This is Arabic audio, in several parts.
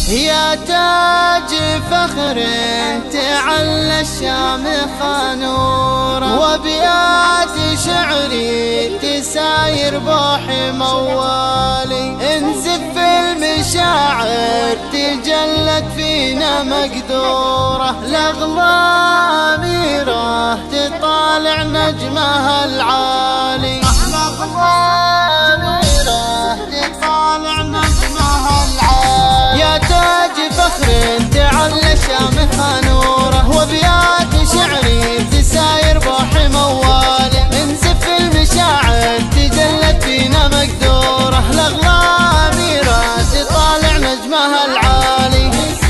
يا تاج فخر تعلى الشامخ نورا، وابيات شعري تساير بوحي موالي. انزف المشاعر تجلت فينا مقدورة، الاغلى اميرة تطالع نجمها العالي. يا تاج فخر تعلى شامخ نوره، وابيات شعري تساير بوحي موالي. انزف المشاعر تجلت فينا مقدوره، الاغلى اميره تطالع نجمها العالي.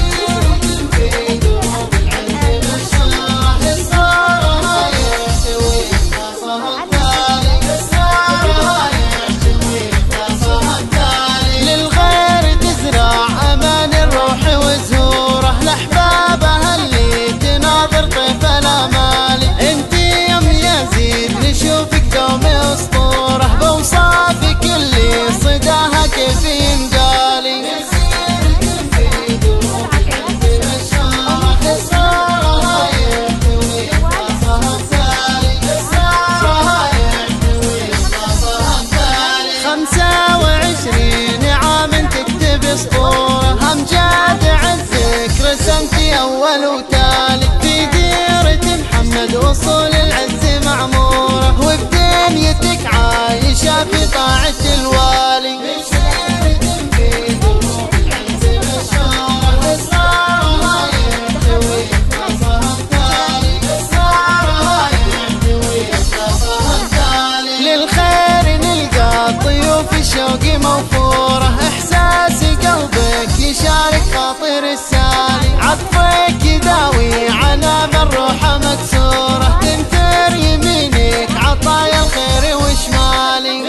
أمجاد عزك رسمتي أول وتالي، في ديرة محمد وصول العز معمورة، وبدنيتك عايشة في طاعة الوالي. للخير نلقى ضيوف الشوق موفورة، إحساسي قلبك يشارك خاطر السالي، عطفك يداوي عناب الروح مكسورة، تنثر يمينك عطايا الخير وشمالي.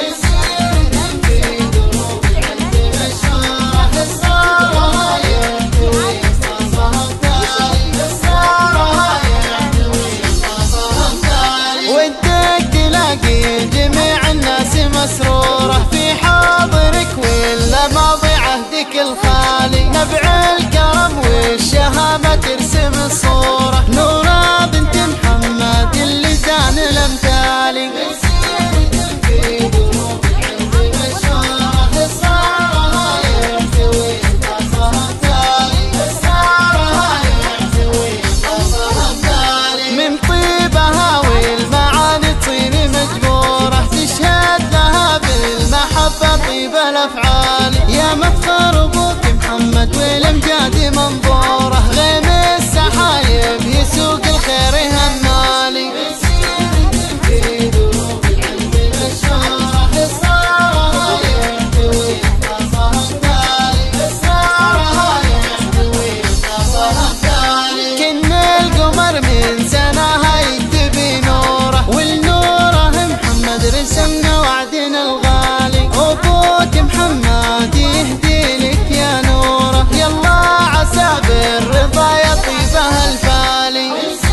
ودك تلاقي جميع الناس مسرورة في حاضرك، ولا ماضي عهدك الخالي. نبع الكرم والشهامة ترسم الصورة، نورة بنت محمد اللي زان الامثالي. من طيبها والمعاني تصير مجبورة، تشهد لها بالمحبة طيب الافعال. يا مفخر ابوك محمد والامجاد منظوره، غيم السحايب يسوق الخير همالي. كن القمر من سناها يكتبي نوره، والنوره محمد رسمنا وعدنا الغالي. ابوك محمد يهدي لك يا نوره، يلا عسى بالرضا يطيبها الفالي.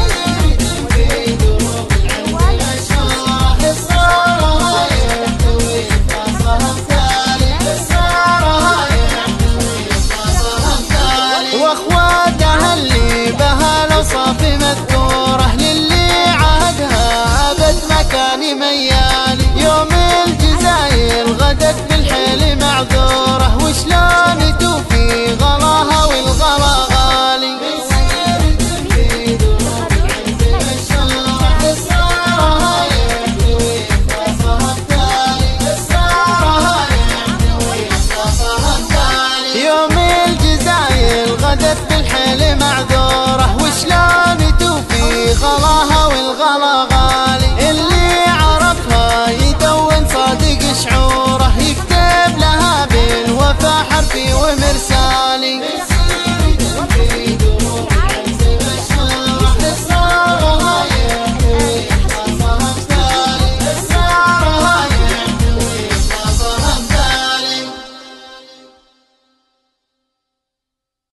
واخواتها اللي بها الاوصاف مذكوره، للي عهدها ابد مكاني ميالي. يوم الجزاير غدت بالحيل معذورة،